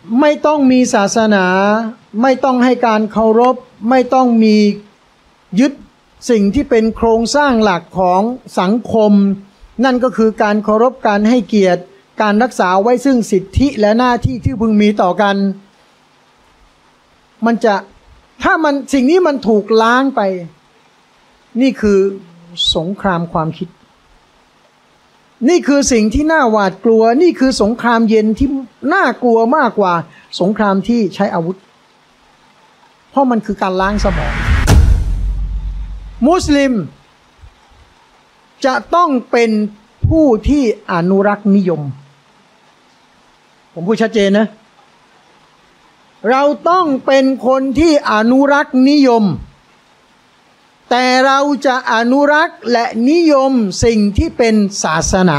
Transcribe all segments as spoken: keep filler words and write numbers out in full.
ไม่ต้องมีศาสนาไม่ต้องให้การเคารพไม่ต้องมียึดสิ่งที่เป็นโครงสร้างหลักของสังคมนั่นก็คือการเคารพการให้เกียรติการรักษาไว้ซึ่งสิทธิและหน้าที่ที่พึงมีต่อกันมันจะถ้ามันสิ่งนี้มันถูกล้างไปนี่คือสงครามความคิดนี่คือสิ่งที่น่าหวาดกลัวนี่คือสงครามเย็นที่น่ากลัวมากกว่าสงครามที่ใช้อาวุธเพราะมันคือการล้างสมองมุสลิมจะต้องเป็นผู้ที่อนุรักษ์นิยมผมพูดชัดเจนนะเราต้องเป็นคนที่อนุรักษ์นิยมแต่เราจะอนุรักษ์และนิยมสิ่งที่เป็นศาสนา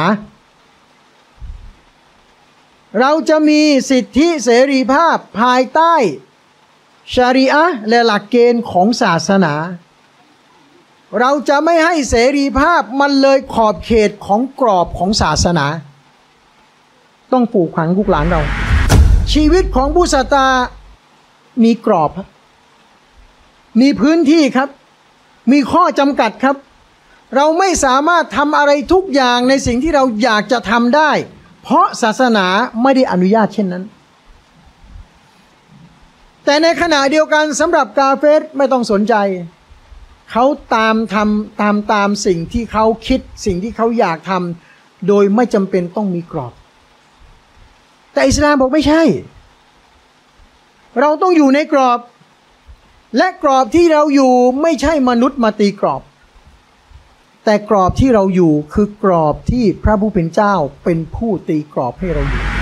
เราจะมีสิทธิเสรีภาพภายใต้ชะรีอะห์และหลักเกณฑ์ของศาสนาเราจะไม่ให้เสรีภาพมันเลยขอบเขตของกรอบของศาสนาต้องปลูกฝังลูกหลานเราชีวิตของผู้ศรัทธามีกรอบมีพื้นที่ครับมีข้อจำกัดครับเราไม่สามารถทำอะไรทุกอย่างในสิ่งที่เราอยากจะทำได้เพราะศาสนาไม่ได้อนุญาตเช่นนั้นแต่ในขณะเดียวกันสำหรับกาเฟรไม่ต้องสนใจเขาตามทำตามตามสิ่งที่เขาคิดสิ่งที่เขาอยากทำโดยไม่จำเป็นต้องมีกรอบแต่อิสลามบอกไม่ใช่เราต้องอยู่ในกรอบและกรอบที่เราอยู่ไม่ใช่มนุษย์มาตีกรอบแต่กรอบที่เราอยู่คือกรอบที่พระผู้เป็นเจ้าเป็นผู้ตีกรอบให้เราอยู่